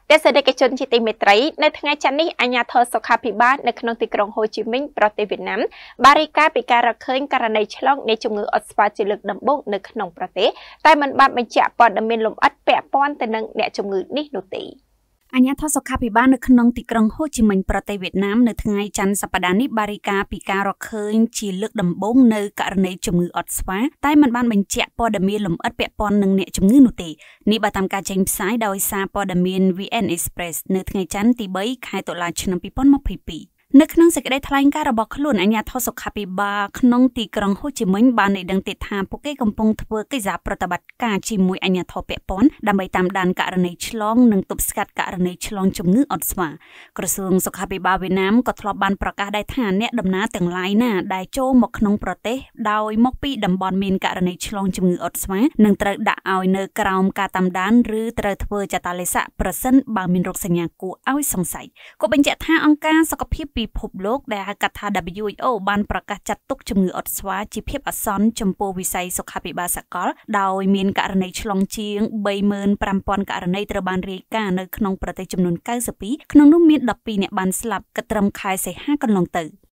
ទេសនិកជនជាទីមេត្រីនៅថ្ងៃច័ន្ទនេះអាជ្ញាធរសុខាភិបាលនៅក្នុងទីក្រុងហូជីមិញប្រទេសវៀតណាមបានរាយការណ៍ពីការរកឃើញករណីឆ្លងនៃជំងឺអុតស្វាជាលើកដំបូងនៅក្នុងប្រទេសតែមិនបានបញ្ជាក់ព័ត៌មានលម្អិតពាក់ព័ន្ធទៅនឹងអ្នកជំងឺនេះនោះទេអាជ្ញាធរសុខាភិបាលនៅក្នុងទីក្រុងហូជីមិញប្រទេសវៀតណាមនៅថ្ងៃច័ន្ទសប្តាហ៍នេះបានរាយការណ៍ពីការរកឃើញជាលើកដំបូងនៅករណីជំងឺអុតស្វាតែមិនបានបញ្ជាក់ព័ត៌មានលម្អិតពាក់ព័ន្ធនឹងអ្នកជំងឺនោះទេនេះបើតាមការចេញផ្សាយដោយសារព័ត៌មាន VN Express នៅថ្ងៃច័ន្ទទី3ខែតុលាឆ្នាំ2022នៅក្នុងសេចក្តីថ្លែងការណ៍របស់ខ្លួនអាជ្ញាធរសុខាភិបាលក្នុងទីក្រុងហូជីមិញបានឲ្យដឹងថាពួកគេកំពុងធ្វើកិច្ចសហប្រតិបត្តិការជាមួយអាជ្ញាធរពាក់ព័ន្ធដើម្បីតាមដានករណីឆ្លងនិងទប់ស្កាត់ករណីឆ្លងជំងឺអុតស្វាក្រសួងសុខាភិបាលវៀតណាមក៏ធ្លាប់បានប្រកាសដែរថាអ្នកដំណើរទាំងឡាយណាដែលចូលមកក្នុងប្រទេសដោយមកពីតំបន់មានករណីឆ្លងជំងឺអុតស្វានឹងត្រូវដាក់ឲ្យនៅក្រោមការតាមដានឬត្រូវធ្វើចតាឡេស័កប្រសិនបើមានរោគសញ្ញាគួរឲ្យសង្ស័យក៏បញ្ជាក់ថាអង្គការសុខភាពពិភពលោកដែលហៅកាត់ថា WHO បានប្រកាសចាត់ទុកជំងឺអុតស្វាជាភាពអាសន្នចំពោះវិស័យសុខាភិបាលសកលដោយមានករណីឆ្លងជាង 35,000 ករណីត្រូវបានរាយការណ៍នៅក្នុងប្រទេសចំនួន 92ក្នុងនោះមាន 12 អ្នកបានស្លាប់គិតត្រឹមខែសីហាកន្លងទៅ